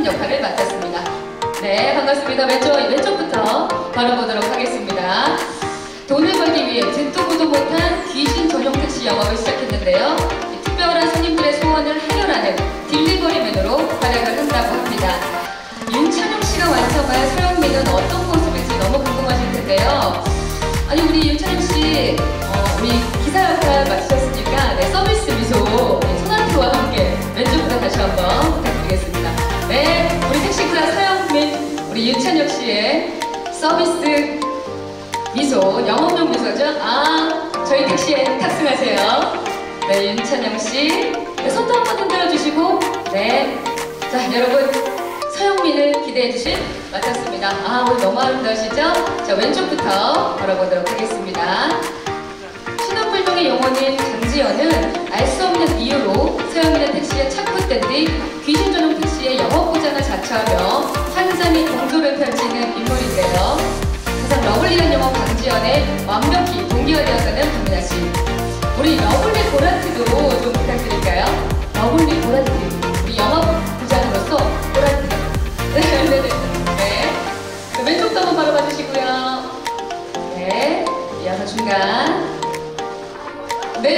신동필 역할을 맡았습니다. 네, 반갑습니다. 왼쪽부터 바로 보도록 하겠습니다. 돈을 벌기 위해 듣도 보도 못한 귀신 전용 택시 영업을 시작했는데요. 특별한 손님들의 소원을 해결하는 딜리버리맨으로 활약을 한다고 합니다. 윤찬용 씨가 완성할 서영민은 어떤 모습일지 너무 궁금하실 텐데요. 아니, 우리 윤찬용 씨, 우리 기사 역할 맡으셨으니까 서비스 미소 소나트와 함께 왼쪽부터 다시 한번 부탁드리겠습니다. 네, 우리 택시기사 서영민, 우리 윤찬용 씨의 서비스 미소, 영업용 미소죠. 저희 택시에 탑승하세요. 네, 윤찬용 씨. 네, 손도 한번 흔들어 주시고, 네. 자, 여러분, 서영민을 기대해 주실 맡았습니다. 오늘 너무 아름다우시죠? 자, 왼쪽부터 걸어보도록 하겠습니다. 신혼불명의 영혼인 강지연은 알 수 없는 이유로 서영민의 택시에 착붙된 뒤 귀신 전용 택시의 영업 보장을 자처하며 환자및 공조를 펼치는 인물인데요. 가장 러블리한 영혼 강지연의 완벽히 동기화되었다는 박민아 씨. 우리 러블리 보라트도 좀 부탁드릴까요? 러블리 보라트. 우리 영업 부장으로서 보라트. 네네네. 네. 왼쪽도 한번 바라봐 주시고요. 네. 이어서 중간. 네.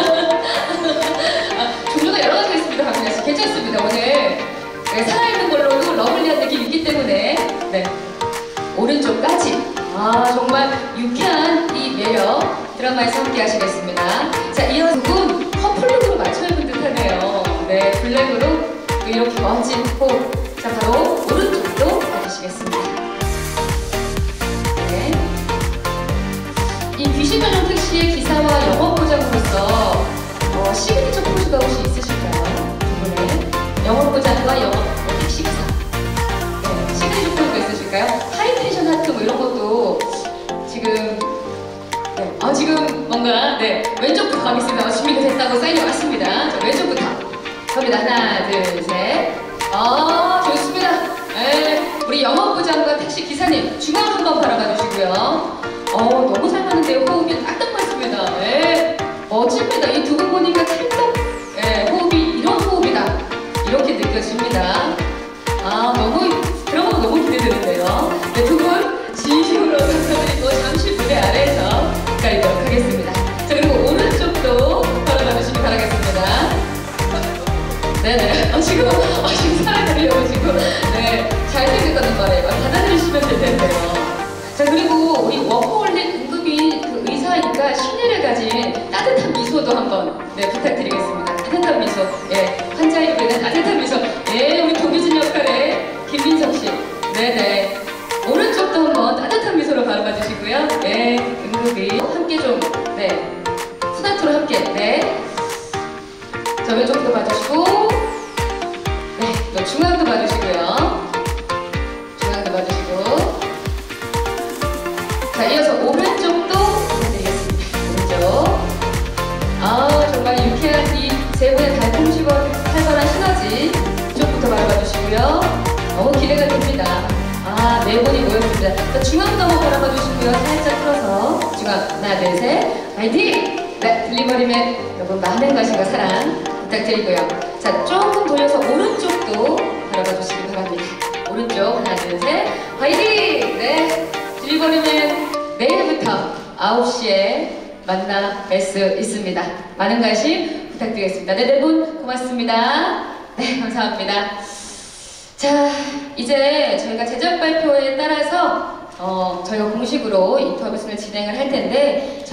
종류가 여러 가지가 있습니다, 박민아 씨. 괜찮습니다. 오늘 네, 살아있는 걸로도 러블리한 느낌이 있기 때문에. 네. 오른쪽까지. 정말 유쾌한 이 매력 드라마에서 함께 하시겠습니다. 자, 이어서 조금 퍼플룩으로 맞춰 입은 듯하네요. 네, 블랙으로 이렇게 멋진 호흡. 자, 바로 오른쪽도 봐주시겠습니다. 네. 이 귀신 전용 택시의 기사와 영업 보장으로서 시그니처 포즈가 혹시 있으실까요? 두 분의 영업 보장과 택시 기사. 네, 시그니처 포즈가 있으실까요? 하이텐션 하트 뭐 이런 것도 지금 지금 뭔가 왼쪽부터 가겠습니다. 준비가 됐다고 사인이 왔습니다. 자, 왼쪽부터 갑니다. 하나, 둘, 셋. 좋습니다. 네, 우리 영업부장과 택시 기사님 중앙 한번 바라봐 주시고요. 너무 잘 맞는데요. 호흡이 딱 맞습니다. 네, 멋집니다. 이 두 분 보니까 찰떡. 네, 호흡이 이런 호흡이다. 이렇게 느껴집니다. 그런 거 너무 기대되는데요. 네, 두 분 진심으로 감사드리고 잠시 무대 아래에서 기다리도록 하겠습니다. 자, 그리고 오른쪽도 바라봐 주시기 바라겠습니다. 네네. 지금 살아가려고 지금 잘생겼다는 말에 받아들이시면 될 텐데요. 자, 그리고 우리 워커홀릭 응급인 그 의사이니까 신뢰를 가진 따뜻한 미소도 한번 부탁드리겠습니다. 따뜻한 미소. 환자의 노래는 따뜻한 미소. 우리 도규진 역할의 김민석 씨. 네네. 오른쪽도 한번 따뜻한 미소로 바라봐 주시고요. 응급이 함께 좀, 소나트로 함께, 자, 왼쪽도 봐주시고, 또 중앙도 봐주시고요. 중앙도 봐주시고. 자, 이어서 오른쪽도 부탁드리겠습니다. 오른쪽. 정말 유쾌한 이 세 분의 달콤시원한 시너지. 이쪽부터 바라봐 주시고요. 너무 기대가 됩니다. 네 분이 모였습니다. 자, 중앙도 한번 바라봐 주시고요. 살짝 틀어서 중앙. 하나, 둘, 셋. 화이팅! 네, 딜리버리맨 여러분 많은 관심과 사랑 부탁드리고요. 자, 조금 돌려서 오른쪽도 바라봐 주시기 바랍니다. 오른쪽 하나, 둘, 셋. 화이팅! 네, 딜리버리맨 내일부터 9시에 만나 뵐 수 있습니다. 많은 관심 부탁드리겠습니다. 네 분 고맙습니다. 네, 감사합니다. 자, 이제 저희가 제작 발표에 따라서 저희가 공식으로 인터뷰를 진행을 할 텐데